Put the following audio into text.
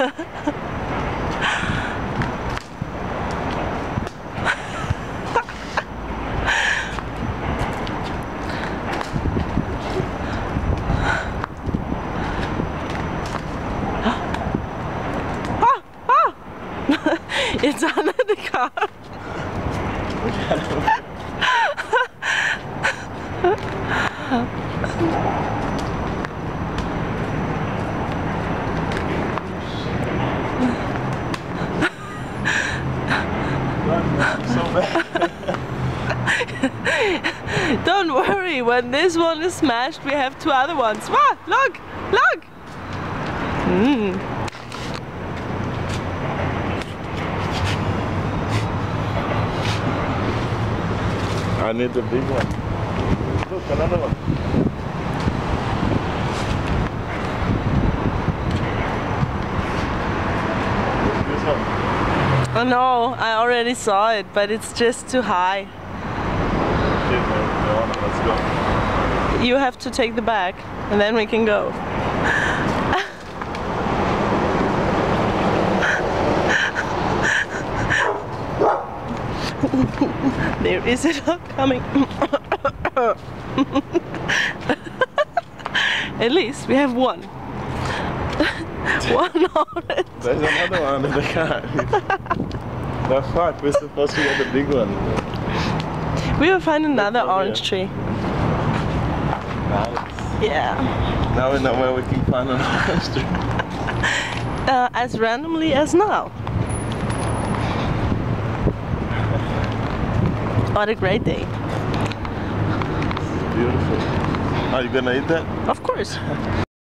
It's under the car. So bad. Don't worry, when this one is smashed, we have two other ones. Wow, look, look! I need the big one. Look, another one. This one. Oh no, I already saw it, but it's just too high. Okay, let's go. You have to take the bag, and then we can go. There is it all coming. At least we have one. One already. There's another one in the car. The fuck, we're supposed to get the big one. We will find another orange tree. Nice. Yeah. Now we know where we can find an orange tree. As randomly as now. What a great day. Beautiful. Are you gonna eat that? Of course.